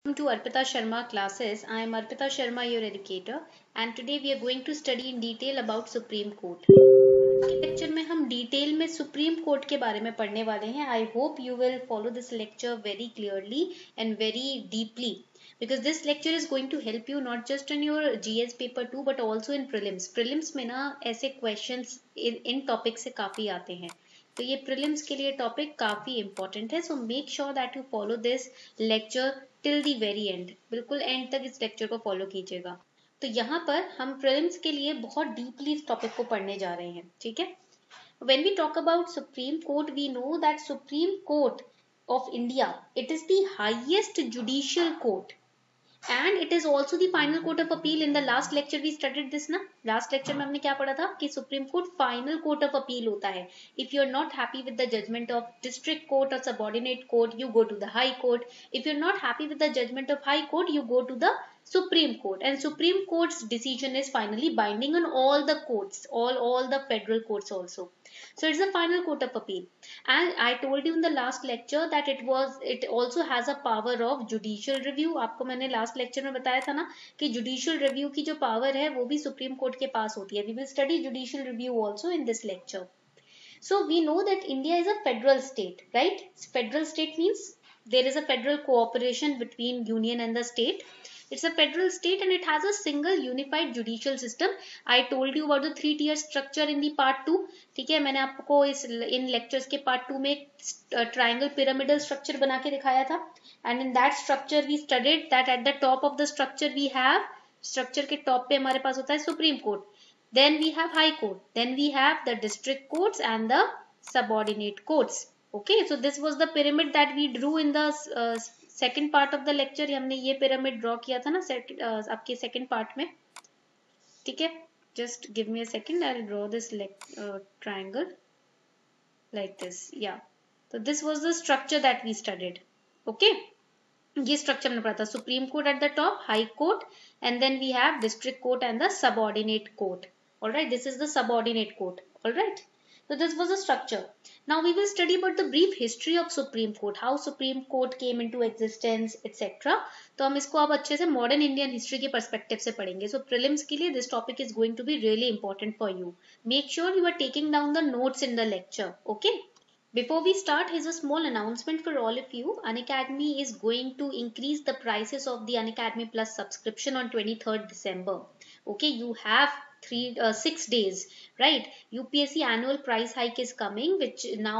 Welcome to Arpita Sharma classes. I am Arpita Sharma, your educator, and today we are going to study in detail about Supreme Court. के lecture में हम detail में supreme court के बारे में पढ़ने वाले हैं. I hope you will follow this lecture very clearly and very deeply because this lecture is going to help you not just in your GS paper 2 but also in prelims. Prelims में ना ऐसे questions इन topic से काफी आते हैं, तो ये prelims के लिए topic काफी important है. So make sure that you follow this lecture till the very end. बिल्कुल end तक इस lecture को follow कीजिएगा. तो यहाँ पर हम प्रीलिम्स के लिए बहुत डीपली इस टॉपिक को पढ़ने जा रहे हैं. ठीक है. When we talk about Supreme Court, we know that Supreme Court of India, it is the highest judicial court and it is also the final court of appeal. In the last lecture we studied this ना. Last lecture में हमने क्या पढ़ा था कि Supreme Court final court of appeal होता है. If you are not happy with the judgment of district court or subordinate court, you go to the high court. If you are not happy with the judgment of high court, you go to the Supreme Court, and Supreme Court's decision is finally binding on all the courts, all the federal courts also. So it's the final court of appeal. And I told you in the last lecture that it also has a power of judicial review. आपको मैंने last lecture में बताया था ना कि judicial review की जो power है वो भी Supreme Court के पास होती है. We will study judicial review also in this lecture. So we know that India is a federal state, right? Federal state means there is a federal cooperation between union and the state. It's a federal state and it has a single unified judicial system. I told you about the 3-tier structure in the part 2. ठीक है, मैंने आपको इन lectures के part 2 में triangle pyramidal structure बना के दिखाया था. And in that structure we studied that at the top of the structure we have structure के top पे हमारे पास होता है Supreme Court. Then we have High Court. Then we have the district courts and the subordinate courts. Okay, so this was the pyramid that we drew in the second part of the lecture. हमने ये pyramid draw किया था ना आपके second part में. ठीक है, just give me a second, I will draw this triangle like this. या तो this was the structure that we studied. Okay, ये स्ट्रक्चर हमने पढ़ा था. Supreme Court at the top, high court, and then we have district court and the subordinate court. Alright, this is the subordinate court. Alright, so this was a structure. Now we will study about the brief history of Supreme Court, how Supreme Court came into existence, etc. तो हम इसको अब अच्छे से modern Indian history के perspective से पढ़ेंगे. So prelims के लिए this topic is going to be really important for you. Make sure you are taking down the notes in the lecture. Okay. Before we start, here's a small announcement for all of you. Unacademy is going to increase the prices of the Unacademy Plus subscription on 23rd December. Okay, you have 6 days, right? UPSC annual price hike is coming, which now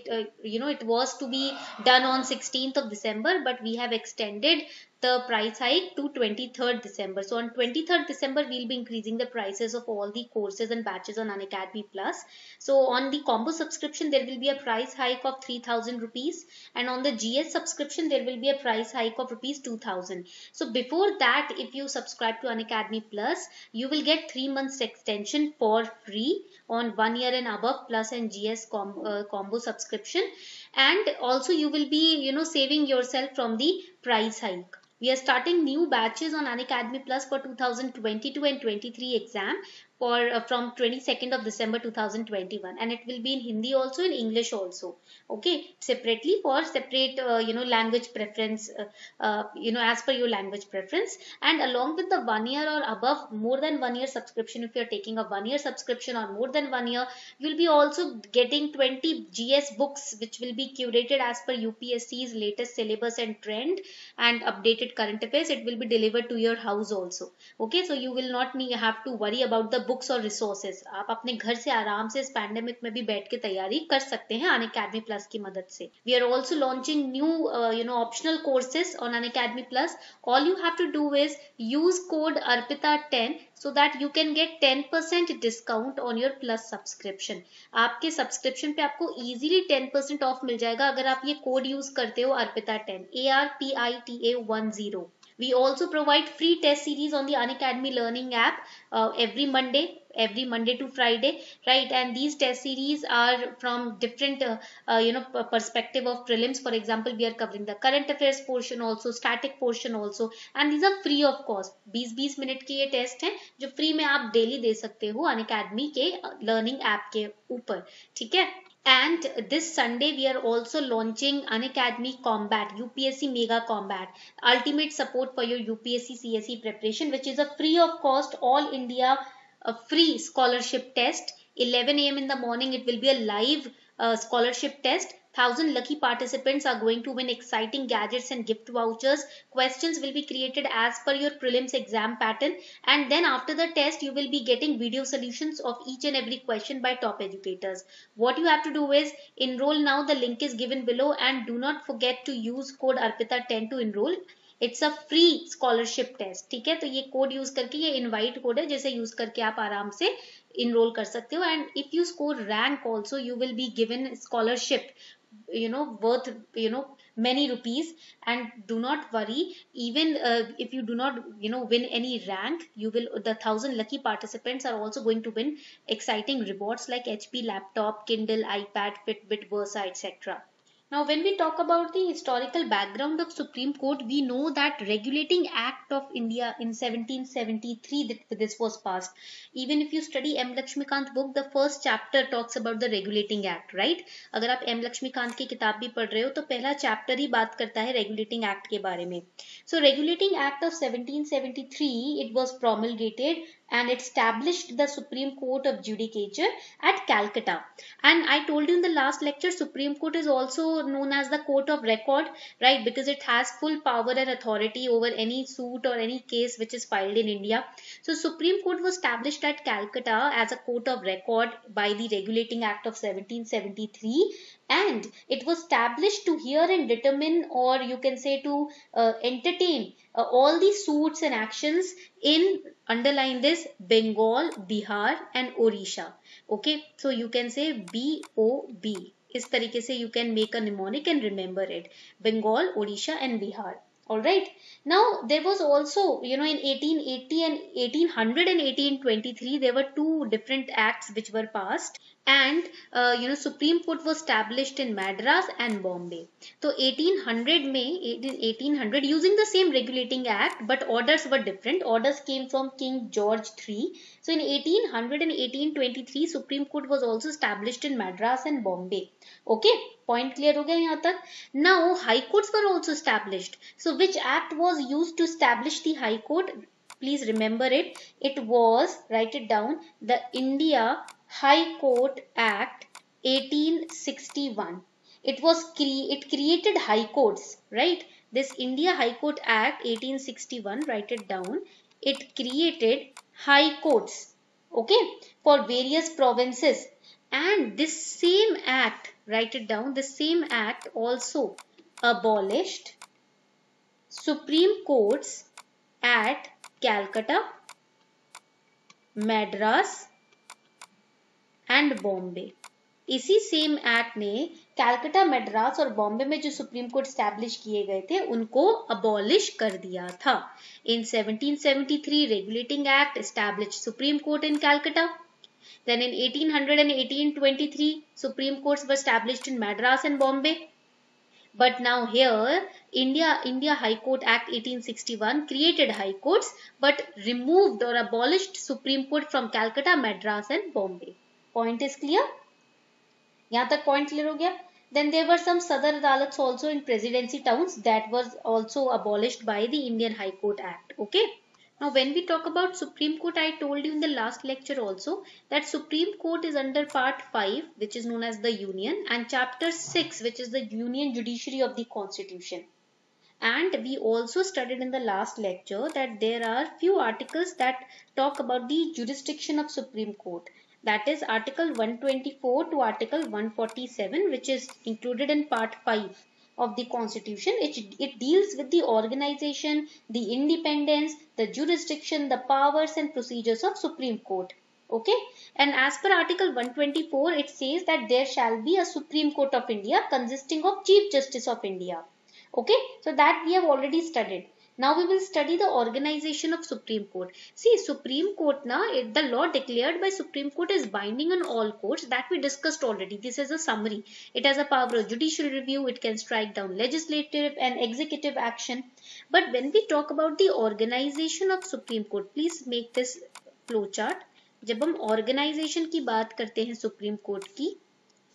it was to be done on 16th of December, but we have extended the price hike to 23rd December. So on 23rd December, we'll be increasing the prices of all the courses and batches on Unacademy Plus. So on the combo subscription, there will be a price hike of 3,000 rupees. And on the GS subscription, there will be a price hike of rupees 2,000. So before that, if you subscribe to Unacademy Plus, you will get 3 months extension for free on 1 year and above Plus and GS combo subscription. And also you will be saving yourself from the price hike. We are starting new batches on Unacademy Plus for 2022 and 23 exam from 22nd of December 2021, and it will be in Hindi also, in English also. Okay, separately for separate language preference, as per your language preference. And along with the 1 year or above, more than 1 year subscription, if you are taking a 1 year subscription or more than 1 year, you will be also getting 20 GS books which will be curated as per UPSC's latest syllabus and trend and updated current affairs. It will be delivered to your house also. Okay, so you will not have to worry about the books or resources. आप अपने घर से आराम से इस pandemic में भी बैठ के तैयारी कर सकते हैं Unacademy Plus की मदद से. We are also launching new optional courses on Unacademy Plus. All you have to do is use code ARPITA10 so that you can get 10% discount on your Plus subscription. आपके subscription पे आपको easily 10% of मिल जाएगा अगर आप ये code use करते हो ARPITA10, ARPITA10. We also provide free test series on the Unacademy Learning app every Monday to Friday, right? And these test series are from different perspective of prelims. For example, we are covering the current affairs portion also, static portion also, and these are free of cost. 20-20 minute के ये test हैं जो free में आप daily दे सकते हो Unacademy के learning app के ऊपर. ठीक है. And this Sunday we are also launching Unacademy Combat, UPSC Mega Combat, ultimate support for your UPSC CSE preparation, which is a free of cost all India free scholarship test. 11 a.m. in the morning it will be a live scholarship test. 1,000 lucky participants are going to win exciting gadgets and gift vouchers. Questions will be created as per your prelims exam pattern, and then after the test you will be getting video solutions of each and every question by top educators. What you have to do is enroll now. The link is given below, and do not forget to use code ARPITA10 to enroll. It's a free scholarship test, ठीक है। तो ये code use करके, ये invite code है जिसे use करके आप आराम से इनरोल कर सकते हो। And if you score rank also you will be given scholarship worth many rupees. And do not worry, even if you do not win any rank, you will, the 1,000 lucky participants are also going to win exciting rewards like HP laptop, Kindle, iPad, Fitbit, Versa, etc. Now, when we talk about the historical background of Supreme Court, we know that Regulating Act of India in 1773 this was passed. Even if you study M. Lakshmikant book, the first chapter talks about the Regulating Act, right? अगर आप M. Lakshmikant की किताब भी पढ़ रहे हो तो पहला चैप्टर ही बात करता है Regulating Act के बारे में. So, Regulating Act of 1773, it was promulgated and it established the Supreme Court of Judicature at Calcutta. And I told you in the last lecture, Supreme Court is also known as the Court of Record, right? Because it has full power and authority over any suit or any case which is filed in India. So Supreme Court was established at Calcutta as a court of record by the Regulating Act of 1773. And it was established to hear and determine, or you can say to entertain all the suits and actions in, underline this, Bengal, Bihar and Odisha. Okay, so you can say B-O-B. इस तरीके से you can make a mnemonic and remember it. Bengal, Odisha and Bihar. Alright. Now there was also, in 1880 and 1800 and 1823, there were two different acts which were passed. And Supreme Court was established in Madras and Bombay. So 1800 using the same regulating act, but orders were different. Orders came from King George III. So in 1800 and 1823, Supreme Court was also established in Madras and Bombay. Okay, point clear हो गया यहाँ तक? Now High Courts were also established. So which act was used to establish the High Court? Please remember it. It was, write it down, the India High Court Act 1861. It created High Courts, right? This India High Court Act 1861, write it down. It created High Courts, okay, for various provinces. And this same act, write it down, this same act also abolished Supreme Courts at Calcutta, Madras and Bombay. इसी same act ने कैलकाटा, मद्रास और बॉम्बे में जो supreme court establish किए गए थे उनको abolish कर दिया था. In 1773, Regulating Act established Supreme Court in Calcutta. Then in 1800 and 1823, Supreme Courts were established in Madras and Bombay. But now here, India High Court Act 1861 created High Courts but removed or abolished Supreme Court from Calcutta, Madras and Bombay. Point is clear? यहाँ तक point clear हो गया? Then there were some Sadar Adalats also in presidency towns that was also abolished by the Indian High Court Act. Okay. Now when we talk about Supreme Court, I told you in the last lecture also that Supreme Court is under Part 5, which is known as the Union, and Chapter 6, which is the Union Judiciary of the Constitution. And we also studied in the last lecture that there are few articles that talk about the jurisdiction of Supreme Court. That is Article 124 to Article 147, which is included in Part 5 of the Constitution. It deals with the organization, the independence, the jurisdiction, the powers and procedures of Supreme Court. Okay. And as per Article 124, it says that there shall be a Supreme Court of India consisting of Chief Justice of India. Okay. So that we have already studied. Now we will study the organization of Supreme Court. See, Supreme Court, the law declared by Supreme Court is binding on all courts, that we discussed already. This is a summary. It has a power of judicial review. It can strike down legislative and executive action. But when we talk about the organization of Supreme Court, please make this flow chart. जब हम organization की बात करते हैं Supreme Court की,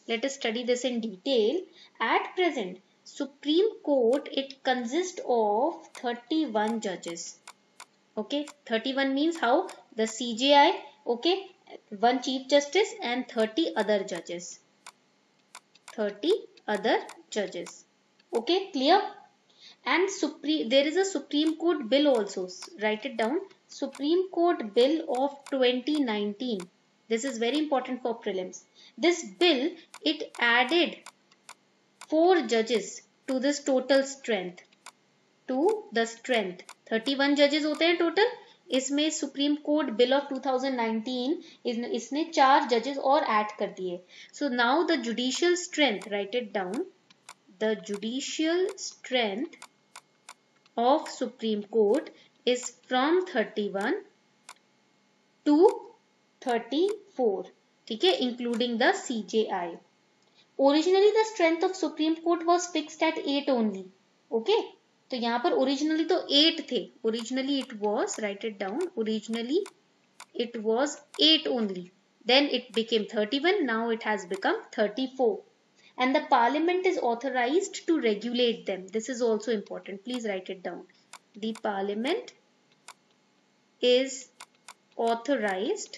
Let us study this in detail. At present, Supreme Court, it consists of 31 judges. Okay, 31 means how? The CJI, okay, one Chief Justice and 30 other judges. 30 other judges. Okay, clear? And there is a Supreme Court bill also. Write it down. Supreme Court Bill of 2019. This is very important for prelims. This bill, it added 4 judges to this total strength. To the strength. 31 judges होते हैं total. इसमें supreme court bill of 2019 इसने 4 जजेस और add कर दिए. So now the judicial strength, write it down, the judicial strength of Supreme Court is from 31 to 34. ठीक है, including the CJI. Originally the strength of Supreme Court was fixed at 8 only. Okay, तो यहाँ पर originally तो 8 थे. Originally it was, write it down, originally it was 8 only. Then it became 31. Now it has become 34. And the parliament is authorized to regulate them. This is also important. Please write it down. The parliament is authorized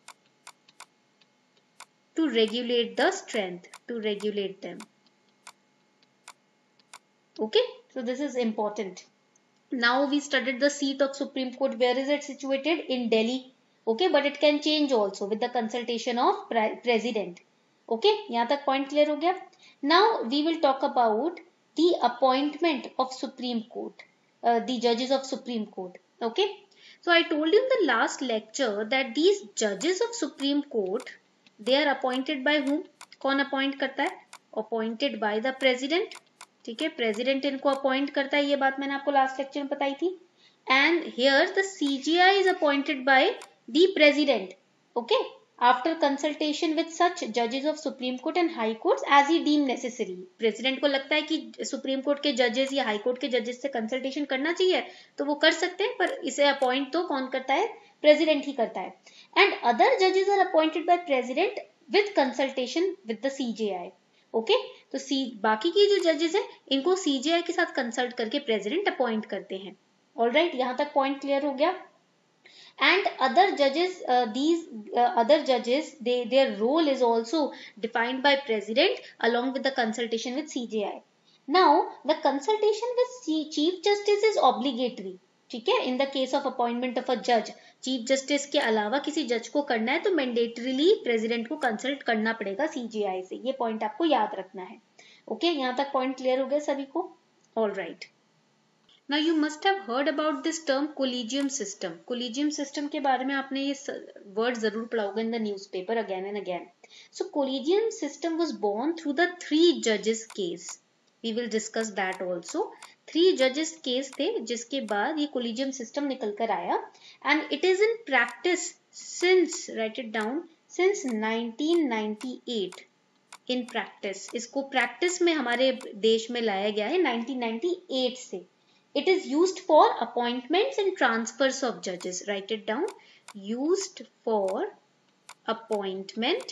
to regulate the strength, to regulate them. Okay, so this is important. Now we studied the seat of Supreme Court. Where is it situated? In Delhi. Okay, but it can change also with the consultation of president. Okay, यहाँ तक point clear हो गया. Now we will talk about the appointment of Supreme Court, the judges of Supreme Court. Okay, so I told you in the last lecture that these judges of Supreme Court, they are appointed by whom? कौन appoint करता है? Appointed by the president. ठीक है, president इनको appoint करता है, ये बात मैंने आपको last lecture में बताई थी. And here the CJI is appointed by the president. Okay. After consultation with such judges of Supreme Court and High Courts as he deem necessary. President को लगता है कि Supreme Court के judges या High Court के judges से consultation करना चाहिए तो वो कर सकते हैं, पर इसे appoint तो कौन करता है? President ही करता है. And other judges are appointed by President with consultation with the CJI. Okay? तो बाकी की जो judges हैं इनको CJI के साथ consult करके President appoint करते हैं. Alright, यहाँ तक point clear हो गया. And other judges, other judges, their role is also defined by president along with the consultation with CJI. Now the consultation with chief justice is obligatory. ठीक है, in the case of appointment of a judge, chief justice के अलावा किसी judge को करना है तो mandatorily president को consult करना पड़ेगा CJI से. ये point आपको याद रखना है. Okay, यहाँ तक point clear हो गया सभी को? All right. Now you must have heard about this term collegium system. Collegium system के बारे में आपने ये word जरूर पढ़ा होगा in the newspaper again and again. So collegium system was born through the 3 judges case. We will discuss that also. 3 judges case थे जिसके बाद ये collegium system निकल कर आया and it is in practice since, write it down, since 1998. In practice, इसको practice में हमारे देश में लाया गया है 1998 से. It is used for appointments and transfers of judges. Write it down. Used for appointments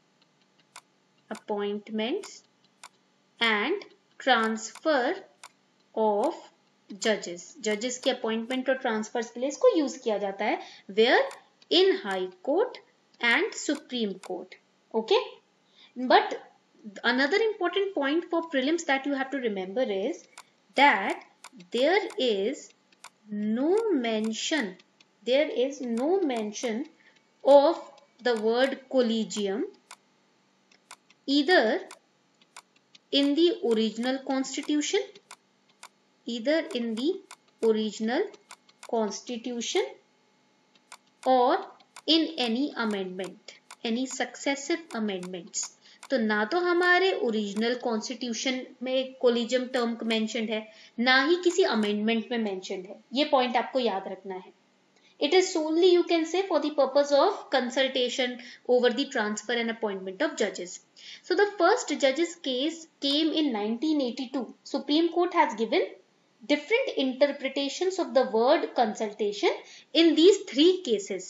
and transfer of judges. Judges के appointment और transfers के लिए इसको use किया जाता है. Where? In High Court and Supreme Court. Okay? But another important point for prelims that you have to remember is that there is no mention of the word collegium either in the original constitution or in any amendment, any successive amendments. तो ना तो हमारे original constitution में collegium term mentioned है, ना ही किसी amendment में mentioned है. ये पॉइंट आपको याद रखना है. It is solely, you can say, for the purpose of consultation over the transfer and appointment of judges. So the first judges case came in 1982. Supreme Court has given different interpretations of the word consultation in these 3 cases.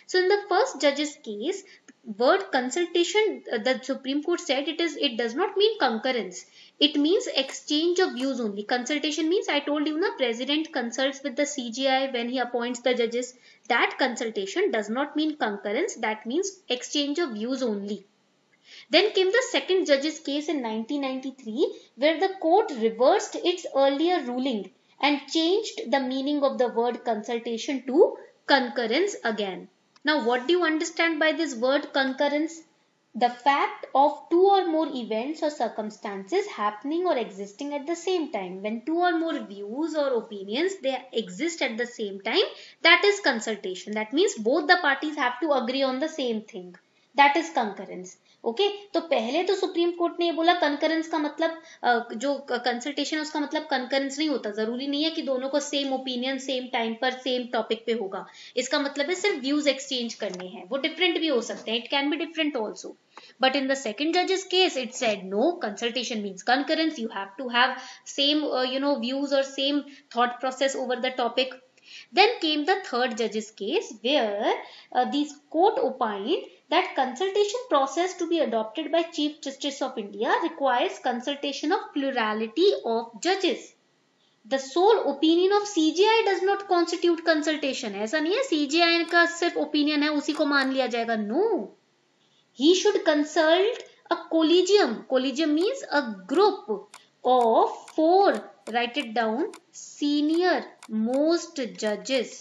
So in the first judge's case, word consultation, the Supreme Court said it does not mean concurrence. It means exchange of views only. Consultation means, I told you na, president consults with the CJI when he appoints the judges. That consultation does not mean concurrence. That means exchange of views only. Then came the second judge's case in 1993, where the court reversed its earlier ruling and changed the meaning of the word consultation to concurrence again. Now, what do you understand by this word concurrence? The fact of two or more events or circumstances happening or existing at the same time. When two or more views or opinions, they exist at the same time, that is consultation. That means both the parties have to agree on the same thing. That is concurrence. Okay तो पहले तो supreme court ने ये बोला concurrence का मतलब जो consultation है उसका मतलब कंकरेंस नहीं होता, जरूरी नहीं है कि दोनों को सेम ओपिनियन सेम टाइम पर सेम टॉपिक पे होगा. इसका मतलब है सिर्फ व्यूज एक्सचेंज करने हैं. वो डिफरेंट भी हो सकते हैं, it can be different also. But in the second judge's case, it said no, consultation means concurrence. You have to have same views or same thought process over the topic. Then came the third judge's case, where this court opined that consultation process to be adopted by Chief Justice of India requires consultation of plurality of judges. The sole opinion of CJI does not constitute consultation. ऐसा नहीं है CJI का सिर्फ opinion है उसी को मान लिया जाएगा. No. He should consult a collegium. Collegium means a group of 4, write it down, senior most judges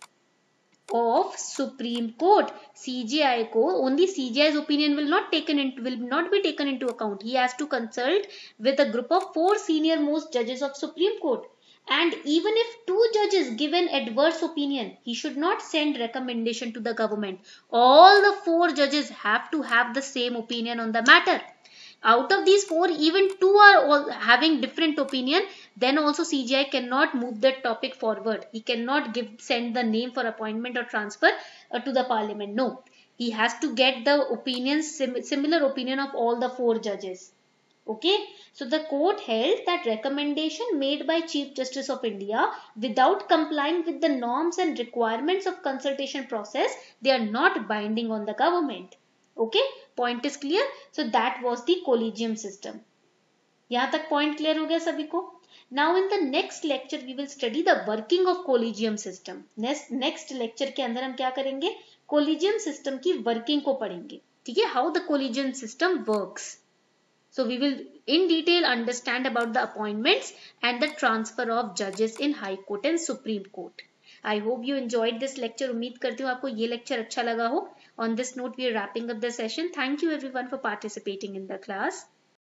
of Supreme Court. CJI को only CJI's opinion will not be taken into account. He has to consult with a group of 4 senior most judges of Supreme Court. And even if 2 judges give an adverse opinion, he should not send recommendation to the government. All the 4 judges have to have the same opinion on the matter. Out of these 4, even 2 are all having different opinion, then also CJI cannot move that topic forward. He cannot send the name for appointment or transfer to the parliament. No, he has to get the opinions, similar opinion of all the 4 judges. Okay, so the court held that recommendation made by Chief Justice of India without complying with the norms and requirements of consultation process, they are not binding on the government. Okay, point is clear. So that was the collegium system. यहाँ तक point clear हो गया सभी को? Now in the next lecture we will study the working of collegium system. Next lecture के अंदर हम क्या करेंगे? Collegium system की working को पढ़ेंगे. ठीक है? How the collegium system works. So we will in detail understand about the appointments and the transfer of judges in High Court and Supreme Court. I hope you enjoyed this lecture. उम्मीद करती हूँ आपको ये lecture अच्छा लगा हो. On this note, we are wrapping up the session. Thank you everyone for participating in the class.